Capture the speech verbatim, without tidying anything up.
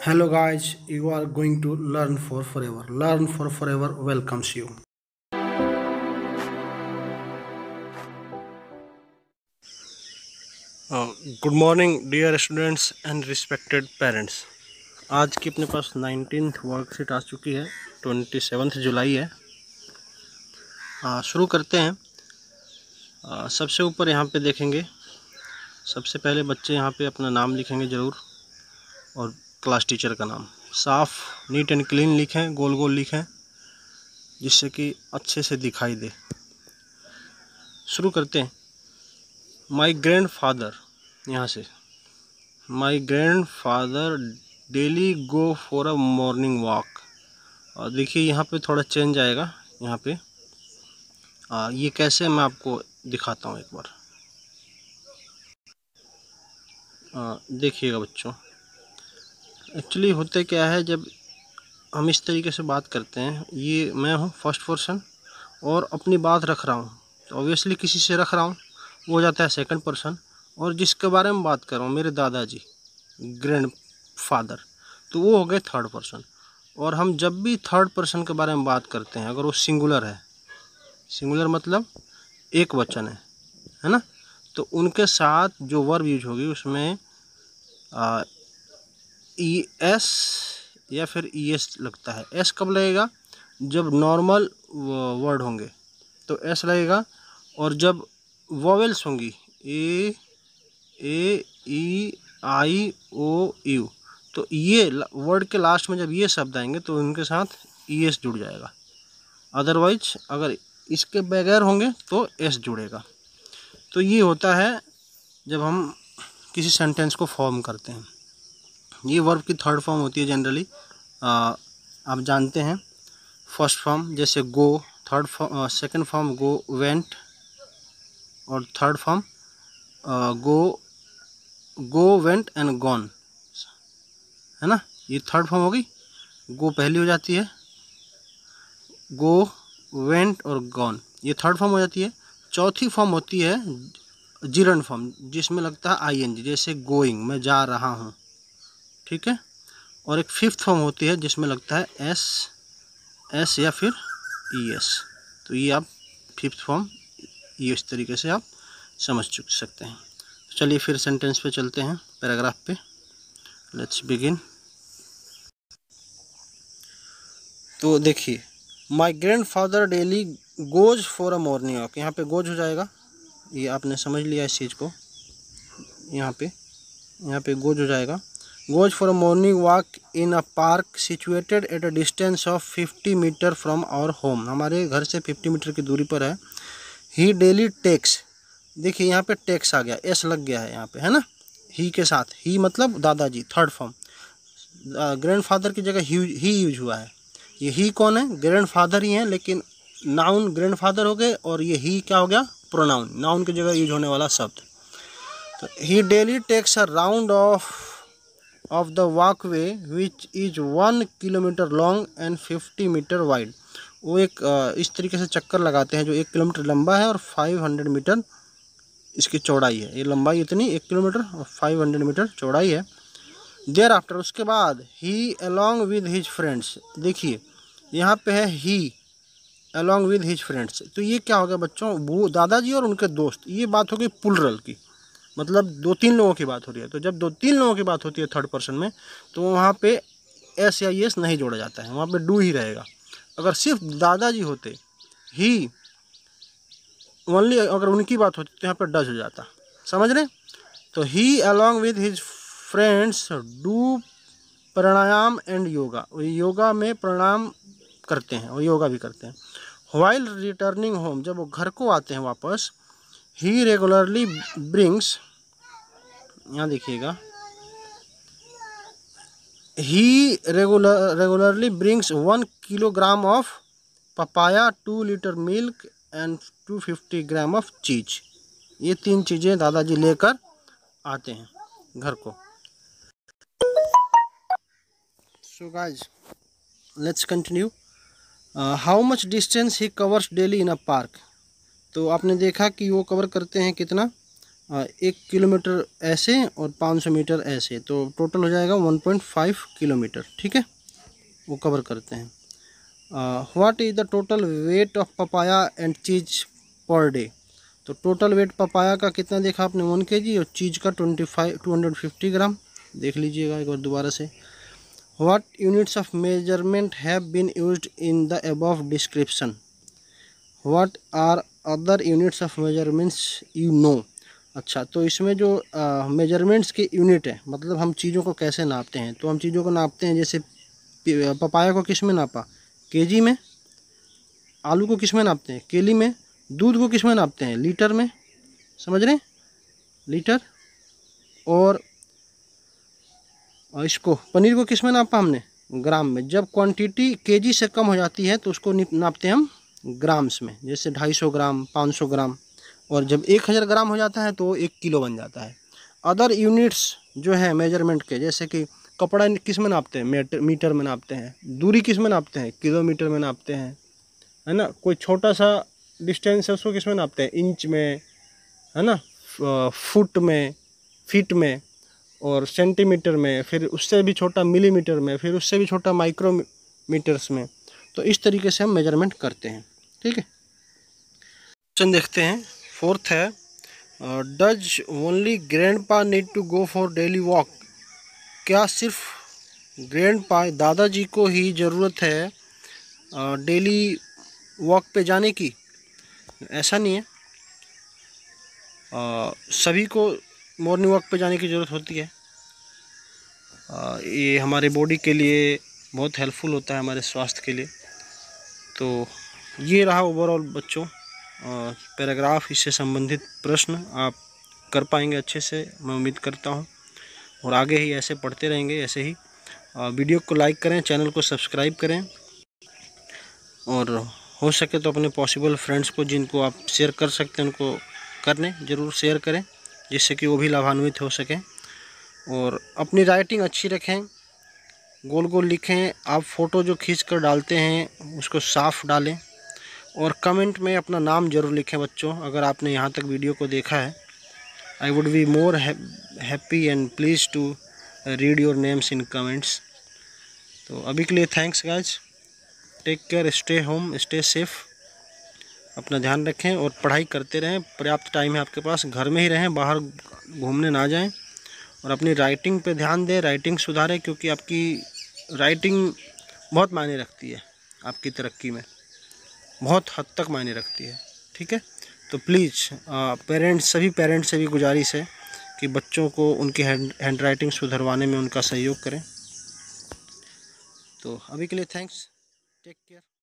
Hello guys, you are going to learn for forever. Learn for forever welcomes you. Good morning dear students and respected parents. आज की अपने पास nineteenth worksheet आ चुकी है। Twenty seventh जुलाई है। आ, शुरू करते हैं। आ, सबसे ऊपर यहाँ पे देखेंगे। सबसे पहले बच्चे यहाँ पे अपना नाम लिखेंगे ज़रूर, और क्लास टीचर का नाम साफ नीट एंड क्लीन लिखें, गोल गोल लिखें, जिससे कि अच्छे से दिखाई दे। शुरू करते हैं। माई ग्रैंड फादर, यहाँ से my grandfather daily go for a morning walk. और देखिए यहाँ पे थोड़ा चेंज आएगा। यहाँ पे आ, ये कैसे मैं आपको दिखाता हूँ एक बार। देखिएगा बच्चों, एक्चुअली होते क्या है, जब हम इस तरीके से बात करते हैं, ये मैं हूँ फर्स्ट पर्सन और अपनी बात रख रहा हूँ, तो ऑब्वियसली किसी से रख रहा हूँ, वो हो जाता है सेकंड पर्सन। और जिसके बारे में बात कर रहा हूँ, मेरे दादाजी, ग्रैंड फादर, तो वो हो गए थर्ड पर्सन। और हम जब भी थर्ड पर्सन के बारे में बात करते हैं, अगर वो सिंगुलर है, सिंगुलर मतलब एक वचन है है ना, तो उनके साथ जो वर्ब यूज होगी उसमें आ, ई एस या फिर ई एस लगता है। एस कब लगेगा? जब नॉर्मल वर्ड होंगे तो एस लगेगा, और जब वॉवेल्स होंगी ए ए ई आई ओ यू, तो ये वर्ड के लास्ट में जब ये शब्द आएंगे तो उनके साथ ई एस जुड़ जाएगा। अदरवाइज अगर इसके बगैर होंगे तो एस जुड़ेगा। तो ये होता है जब हम किसी सेंटेंस को फॉर्म करते हैं। ये वर्ब की थर्ड फॉर्म होती है जनरली, आप जानते हैं। फर्स्ट फॉर्म जैसे go, third form second form go went, और third form go go went and gone, है ना। ये थर्ड फॉर्म होगी। गो पहली हो जाती है, गो वेंट और गॉन ये थर्ड फॉर्म हो जाती है। चौथी फॉर्म होती है जिरंड फॉर्म, जिसमें लगता है आई एन जी, जैसे गोइंग, मैं जा रहा हूँ, ठीक है। और एक फिफ्थ फॉर्म होती है जिसमें लगता है एस एस या फिर ई एस। तो ये आप फिफ्थ फॉर्म ये इस तरीके से आप समझ चुक सकते हैं। तो चलिए फिर सेंटेंस पे चलते हैं, पैराग्राफ पे। Let's begin. तो देखिए, my grandfather daily goes for a morning walk. यहाँ पे गोज हो जाएगा, ये आपने समझ लिया इस चीज़ को। यहाँ पे यहाँ पे गोज हो जाएगा। Goes for a morning walk in a park situated at a distance of fifty metre from our home. हमारे घर से फिफ्टी मीटर की दूरी पर है। ही डेली टेक्स, देखिए यहाँ पे टेक्स आ गया, एस लग गया है यहाँ पे, है ना। ही के साथ, ही मतलब दादाजी, थर्ड फॉर्म। ग्रैंड फादर की जगह ही ही यूज हुआ है। ये ही कौन है? ग्रैंड फादर ही है, लेकिन नाउन ग्रैंड फादर हो गए, और ये ही क्या हो गया? प्रोनाउन, नाउन की जगह यूज होने वाला शब्द। तो he daily takes a round of of the walkway which is one kilometre long and fifty metre wide. वो एक इस तरीके से चक्कर लगाते हैं जो एक किलोमीटर लंबा है और फाइव हंड्रेड मीटर इसकी चौड़ाई है। ये लंबाई इतनी एक किलोमीटर और फाइव हंड्रेड मीटर चौड़ाई है। देयर आफ्टर, उसके बाद, he along with his friends. देखिए यहाँ पे है he along with his friends, तो ये क्या हो गया बच्चों? वो दादाजी और उनके दोस्त, ये बात हो गई प्लुरल की, मतलब दो तीन लोगों की बात हो रही है। तो जब दो तीन लोगों की बात होती है थर्ड पर्सन में, तो वहाँ पे एस या एस नहीं जोड़ा जाता है, वहाँ पे डू ही रहेगा। अगर सिर्फ दादाजी होते, ही ओनली, अगर उनकी बात होती तो यहाँ पर डज हो जाता, समझ रहे। तो he along with his friends do pranayama and yoga, yoga में प्राणायाम करते हैं और योगा भी करते हैं। व्हाइल रिटर्निंग होम, जब वो घर को आते हैं वापस, ही रेगुलरली ब्रिंग्स, यहाँ देखिएगा, he regular regularly brings one kilogram of papaya, two litre milk and two fifty gram of cheese. ये तीन चीज़ें दादाजी लेकर आते हैं घर को। So guys let's continue. How much distance he covers daily in a park. तो आपने देखा कि वो कवर करते हैं कितना? एक किलोमीटर ऐसे और पाँच सौ मीटर ऐसे, तो टोटल हो जाएगा वन पॉइंट फाइव किलोमीटर। ठीक है, वो कवर करते हैं। What is the total weight of papaya and cheese per day. तो टोटल वेट पपाया का कितना देखा आपने, वन के जी, और चीज़ का twenty five two hundred fifty gram. देख लीजिएगा एक बार दोबारा से। What units of measurement have been used in the above description. What are other units of measurements you know. अच्छा, तो इसमें जो मेजरमेंट्स की यूनिट है, मतलब हम चीज़ों को कैसे नापते हैं, तो हम चीज़ों को नापते हैं, जैसे पपाया को किस में नापा, केजी में। आलू को किस में नापते हैं, केली में। दूध को किस में नापते हैं, लीटर में। समझ रहे हैं, लीटर। और इसको पनीर को किस में नापा हमने, ग्राम में। जब क्वांटिटी केजी से कम हो जाती है तो उसको नापते हैं हम ग्राम्स में, जैसे ढाई सौ ग्राम, पाँच सौ ग्राम। और जब एक हज़ार ग्राम हो जाता है तो एक किलो बन जाता है। अदर यूनिट्स जो है मेजरमेंट के, जैसे कि कपड़ा किस में नापते हैं, मीटर मीटर में नापते हैं। दूरी किस में नापते हैं, किलोमीटर में नापते हैं, है ना। कोई छोटा सा डिस्टेंस है उसको किस में नापते हैं, इंच में, है ना, फुट में, फीट में, और सेंटीमीटर में, फिर उससे भी छोटा मिलीमीटर में, फिर उससे भी छोटा माइक्रोमीटर्स में। तो इस तरीके से हम मेजरमेंट करते हैं। ठीक है, क्वेश्चन देखते हैं। फोर्थ है, does only grandpa need to go for daily walk. क्या सिर्फ ग्रैंडपा दादाजी को ही ज़रूरत है डेली वॉक पे जाने की। ऐसा नहीं है, आ, सभी को मॉर्निंग वॉक पे जाने की ज़रूरत होती है। आ, ये हमारे बॉडी के लिए बहुत हेल्पफुल होता है, हमारे स्वास्थ्य के लिए। तो ये रहा ओवरऑल बच्चों पैराग्राफ, इससे संबंधित प्रश्न आप कर पाएंगे अच्छे से, मैं उम्मीद करता हूँ। और आगे ही ऐसे पढ़ते रहेंगे ऐसे ही। आ, वीडियो को लाइक करें, चैनल को सब्सक्राइब करें, और हो सके तो अपने पॉसिबल फ्रेंड्स को, जिनको आप शेयर कर सकते हैं, उनको करने ज़रूर शेयर करें, जिससे कि वो भी लाभान्वित हो सकें। और अपनी राइटिंग अच्छी रखें, गोल गोल लिखें। आप फ़ोटो जो खींच कर डालते हैं उसको साफ डालें, और कमेंट में अपना नाम ज़रूर लिखें बच्चों, अगर आपने यहाँ तक वीडियो को देखा है। I would be more happy and please to read your names in comments. तो अभी के लिए thanks guys, take care, stay home, stay safe. अपना ध्यान रखें और पढ़ाई करते रहें। पर्याप्त टाइम है आपके पास, घर में ही रहें, बाहर घूमने ना जाएं। और अपनी राइटिंग पे ध्यान दें, राइटिंग सुधारें, क्योंकि आपकी राइटिंग बहुत मायने रखती है, आपकी तरक्की में बहुत हद तक मायने रखती है। ठीक है, तो प्लीज़ पेरेंट्स, सभी पेरेंट्स से भी गुजारिश है कि बच्चों को उनकी हैंड हैंड राइटिंग सुधरवाने में उनका सहयोग करें। तो अभी के लिए थैंक्स, टेक केयर।